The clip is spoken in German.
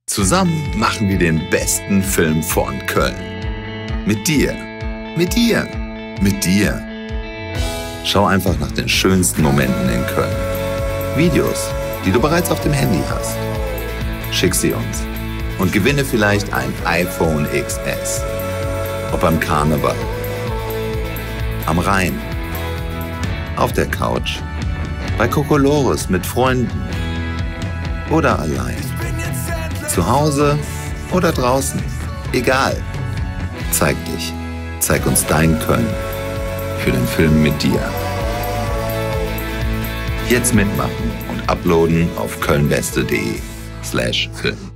Zusammen machen wir den besten Film von Köln. Mit dir, mit dir, mit dir. Schau einfach nach den schönsten Momenten in Köln. Videos, die du bereits auf dem Handy hast. Schick sie uns und gewinne vielleicht ein iPhone XS. Ob am Karneval, am Rhein, auf der Couch, bei Kokolores mit Freunden oder allein. Zu Hause oder draußen, egal. Zeig dich, zeig uns dein Köln für den Film mit dir. Jetzt mitmachen und uploaden auf kölnbeste.de/Film.